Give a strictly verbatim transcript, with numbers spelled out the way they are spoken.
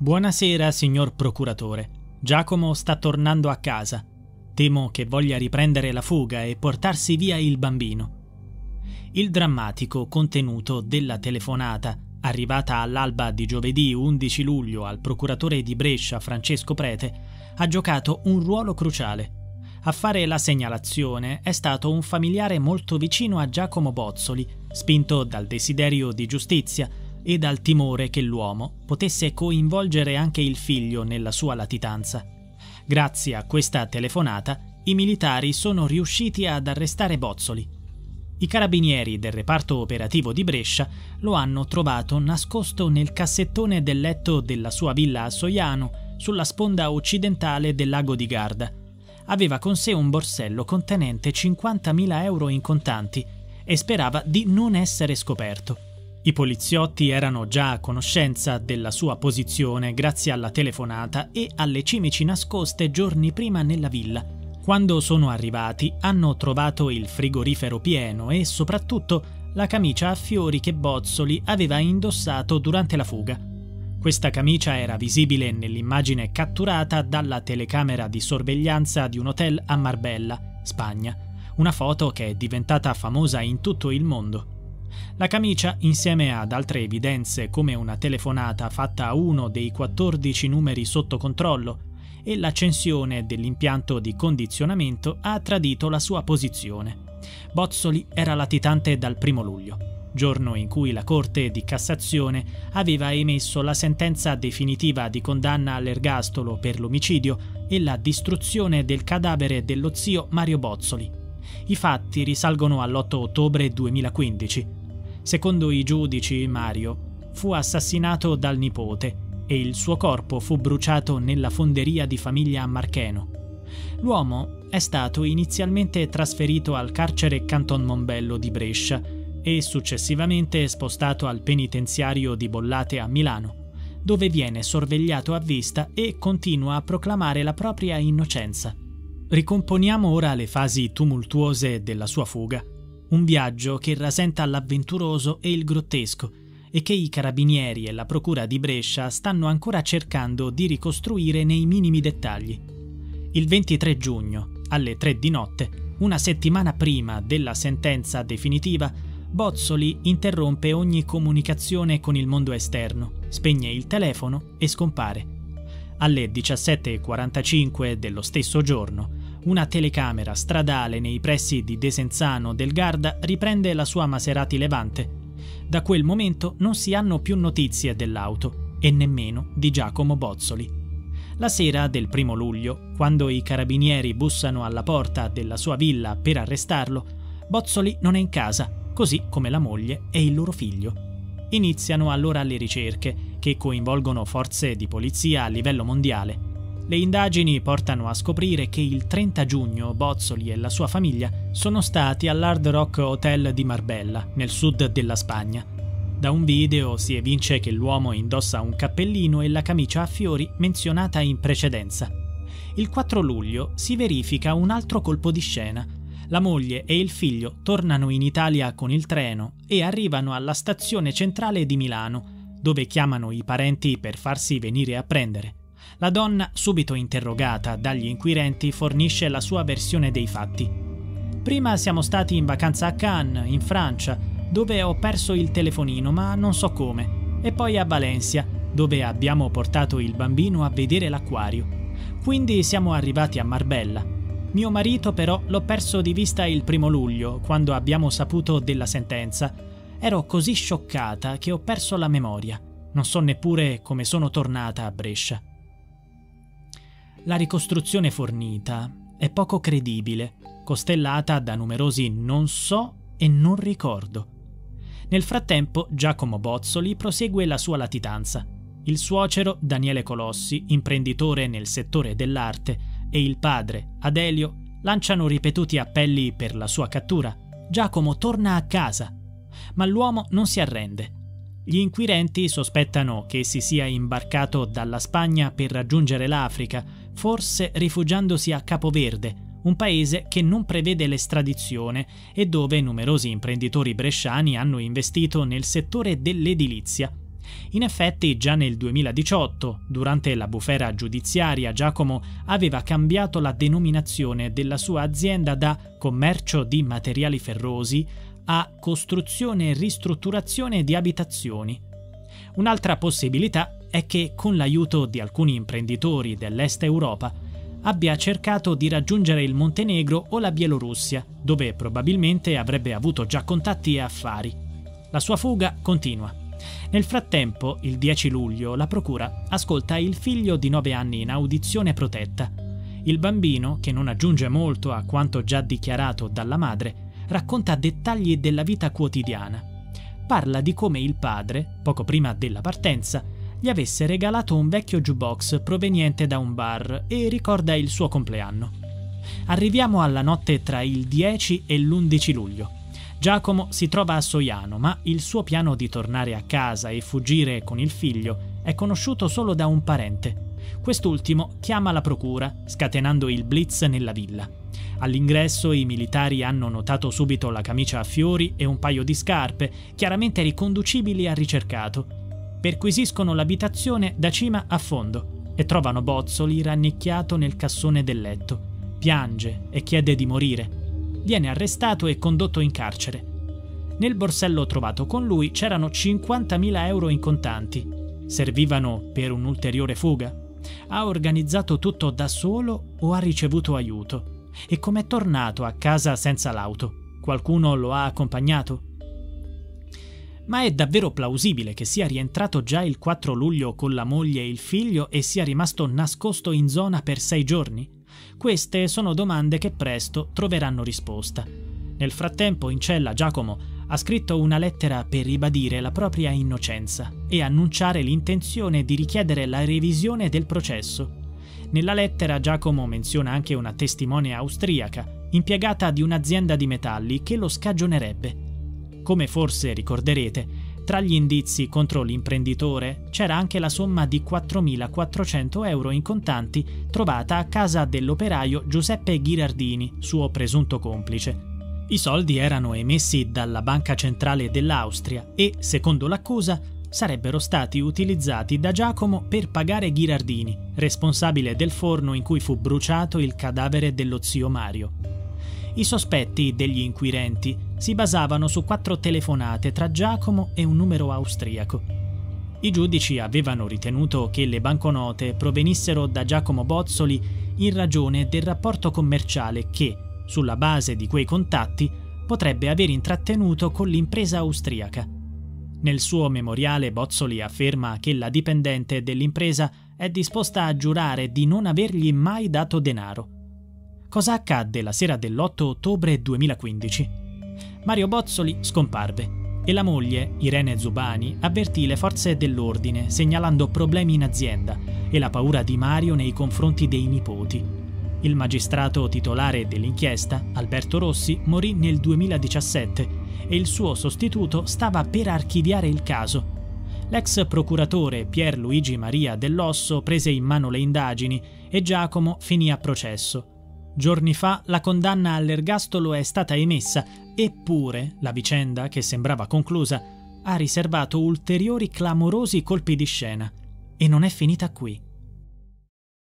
Buonasera, signor procuratore. Giacomo sta tornando a casa. Temo che voglia riprendere la fuga e portarsi via il bambino. Il drammatico contenuto della telefonata, arrivata all'alba di giovedì undici luglio al procuratore di Brescia Francesco Prete, ha giocato un ruolo cruciale. A fare la segnalazione è stato un familiare molto vicino a Giacomo Bozzoli, spinto dal desiderio di giustizia e dal timore che l'uomo potesse coinvolgere anche il figlio nella sua latitanza. Grazie a questa telefonata, i militari sono riusciti ad arrestare Bozzoli. I carabinieri del reparto operativo di Brescia lo hanno trovato nascosto nel cassettone del letto della sua villa a Soiano, sulla sponda occidentale del lago di Garda. Aveva con sé un borsello contenente cinquantamila euro in contanti e sperava di non essere scoperto. I poliziotti erano già a conoscenza della sua posizione grazie alla telefonata e alle cimici nascoste giorni prima nella villa. Quando sono arrivati hanno trovato il frigorifero pieno e soprattutto la camicia a fiori che Bozzoli aveva indossato durante la fuga. Questa camicia era visibile nell'immagine catturata dalla telecamera di sorveglianza di un hotel a Marbella, Spagna, una foto che è diventata famosa in tutto il mondo. La camicia, insieme ad altre evidenze come una telefonata fatta a uno dei quattordici numeri sotto controllo e l'accensione dell'impianto di condizionamento, ha tradito la sua posizione. Bozzoli era latitante dal primo luglio, giorno in cui la Corte di Cassazione aveva emesso la sentenza definitiva di condanna all'ergastolo per l'omicidio e la distruzione del cadavere dello zio Mario Bozzoli. I fatti risalgono all'otto ottobre duemilaquindici. Secondo i giudici, Mario fu assassinato dal nipote e il suo corpo fu bruciato nella fonderia di famiglia a Marcheno. L'uomo è stato inizialmente trasferito al carcere Canton Mombello di Brescia e successivamente spostato al penitenziario di Bollate a Milano, dove viene sorvegliato a vista e continua a proclamare la propria innocenza. Ricomponiamo ora le fasi tumultuose della sua fuga. Un viaggio che rasenta l'avventuroso e il grottesco e che i carabinieri e la procura di Brescia stanno ancora cercando di ricostruire nei minimi dettagli. Il ventitré giugno, alle tre di notte, una settimana prima della sentenza definitiva, Bozzoli interrompe ogni comunicazione con il mondo esterno, spegne il telefono e scompare. Alle diciassette e quarantacinque dello stesso giorno, una telecamera stradale nei pressi di Desenzano del Garda riprende la sua Maserati Levante. Da quel momento non si hanno più notizie dell'auto e nemmeno di Giacomo Bozzoli. La sera del primo luglio, quando i carabinieri bussano alla porta della sua villa per arrestarlo, Bozzoli non è in casa, così come la moglie e il loro figlio. Iniziano allora le ricerche, che coinvolgono forze di polizia a livello mondiale. Le indagini portano a scoprire che il trenta giugno Bozzoli e la sua famiglia sono stati all'Hard Rock Hotel di Marbella, nel sud della Spagna. Da un video si evince che l'uomo indossa un cappellino e la camicia a fiori menzionata in precedenza. Il quattro luglio si verifica un altro colpo di scena. La moglie e il figlio tornano in Italia con il treno e arrivano alla stazione centrale di Milano, dove chiamano i parenti per farsi venire a prendere. La donna, subito interrogata dagli inquirenti, fornisce la sua versione dei fatti. Prima siamo stati in vacanza a Cannes, in Francia, dove ho perso il telefonino, ma non so come, e poi a Valencia, dove abbiamo portato il bambino a vedere l'acquario. Quindi siamo arrivati a Marbella. Mio marito però l'ho perso di vista il primo luglio, quando abbiamo saputo della sentenza. Ero così scioccata che ho perso la memoria. Non so neppure come sono tornata a Brescia. La ricostruzione fornita è poco credibile, costellata da numerosi non so e non ricordo. Nel frattempo Giacomo Bozzoli prosegue la sua latitanza. Il suocero Daniele Colossi, imprenditore nel settore dell'arte, e il padre Adelio lanciano ripetuti appelli per la sua cattura. Giacomo torna a casa, ma l'uomo non si arrende. Gli inquirenti sospettano che si sia imbarcato dalla Spagna per raggiungere l'Africa, forse rifugiandosi a Capoverde, un paese che non prevede l'estradizione e dove numerosi imprenditori bresciani hanno investito nel settore dell'edilizia. In effetti, già nel duemiladiciotto, durante la bufera giudiziaria, Giacomo aveva cambiato la denominazione della sua azienda da commercio di materiali ferrosi a costruzione e ristrutturazione di abitazioni. Un'altra possibilità è che, con l'aiuto di alcuni imprenditori dell'Est Europa, abbia cercato di raggiungere il Montenegro o la Bielorussia, dove probabilmente avrebbe avuto già contatti e affari. La sua fuga continua. Nel frattempo, il dieci luglio, la procura ascolta il figlio di nove anni in audizione protetta. Il bambino, che non aggiunge molto a quanto già dichiarato dalla madre, racconta dettagli della vita quotidiana. Parla di come il padre, poco prima della partenza, gli avesse regalato un vecchio jukebox proveniente da un bar e ricorda il suo compleanno. Arriviamo alla notte tra il dieci e l'undici luglio. Giacomo si trova a Soiano, ma il suo piano di tornare a casa e fuggire con il figlio è conosciuto solo da un parente. Quest'ultimo chiama la procura, scatenando il blitz nella villa. All'ingresso i militari hanno notato subito la camicia a fiori e un paio di scarpe, chiaramente riconducibili al ricercato. Perquisiscono l'abitazione da cima a fondo e trovano Bozzoli rannicchiato nel cassone del letto. Piange e chiede di morire. Viene arrestato e condotto in carcere. Nel borsello trovato con lui c'erano cinquantamila euro in contanti. Servivano per un'ulteriore fuga? Ha organizzato tutto da solo o ha ricevuto aiuto? E com'è tornato a casa senza l'auto? Qualcuno lo ha accompagnato? Ma è davvero plausibile che sia rientrato già il quattro luglio con la moglie e il figlio e sia rimasto nascosto in zona per sei giorni? Queste sono domande che presto troveranno risposta. Nel frattempo, in cella, Giacomo ha scritto una lettera per ribadire la propria innocenza e annunciare l'intenzione di richiedere la revisione del processo. Nella lettera Giacomo menziona anche una testimone austriaca, impiegata di un'azienda di metalli, che lo scagionerebbe. Come forse ricorderete, tra gli indizi contro l'imprenditore c'era anche la somma di quattromilaquattrocento euro in contanti trovata a casa dell'operaio Giuseppe Ghirardini, suo presunto complice. I soldi erano emessi dalla Banca Centrale dell'Austria e, secondo l'accusa, sarebbero stati utilizzati da Giacomo per pagare Ghirardini, responsabile del forno in cui fu bruciato il cadavere dello zio Mario. I sospetti degli inquirenti si basavano su quattro telefonate tra Giacomo e un numero austriaco. I giudici avevano ritenuto che le banconote provenissero da Giacomo Bozzoli in ragione del rapporto commerciale che, sulla base di quei contatti, potrebbe aver intrattenuto con l'impresa austriaca. Nel suo memoriale Bozzoli afferma che la dipendente dell'impresa è disposta a giurare di non avergli mai dato denaro. Cosa accadde la sera dell'otto ottobre duemilaquindici? Mario Bozzoli scomparve e la moglie, Irene Zubani, avvertì le forze dell'ordine segnalando problemi in azienda e la paura di Mario nei confronti dei nipoti. Il magistrato titolare dell'inchiesta, Alberto Rossi, morì nel duemiladiciassette e il suo sostituto stava per archiviare il caso. L'ex procuratore Pier Luigi Maria Dell'Osso prese in mano le indagini e Giacomo finì a processo. Giorni fa la condanna all'ergastolo è stata emessa, eppure la vicenda, che sembrava conclusa, ha riservato ulteriori clamorosi colpi di scena. E non è finita qui.